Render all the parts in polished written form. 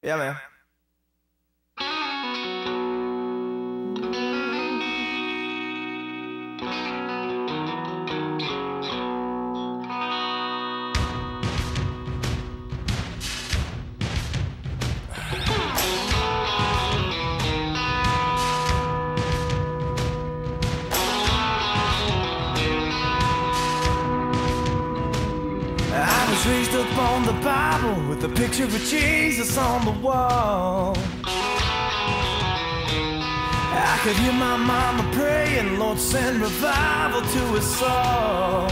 Yeah, man. I was raised up on the Bible with a picture of Jesus on the wall. I could hear my mama praying, Lord, send revival to us all.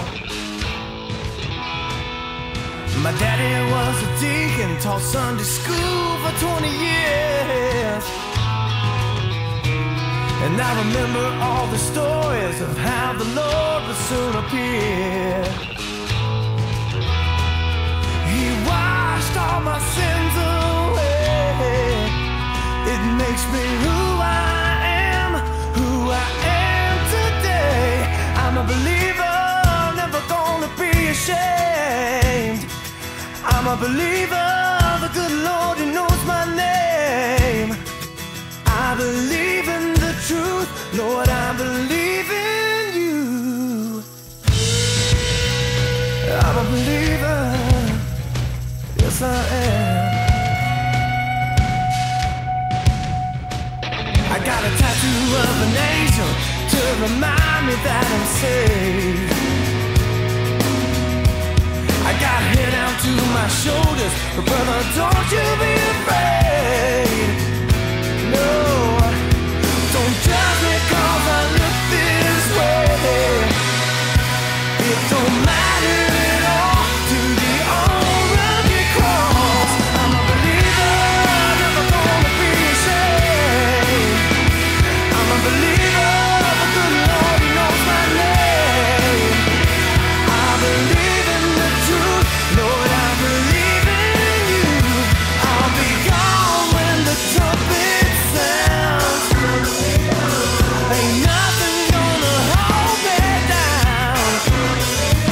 My daddy was a deacon, taught Sunday school for 20 years. And I remember all the stories of how the Lord would soon appear. He washed all my sins away. It makes me who I am today. I'm a believer, never gonna be ashamed. I'm a believer, the good Lord, He knows my name. I believe in the truth, Lord, I believe in you. I'm a believer, yes I am. I got a tattoo of an angel to remind me that I'm saved. I got a head out to my shoulders, but brother, don't you be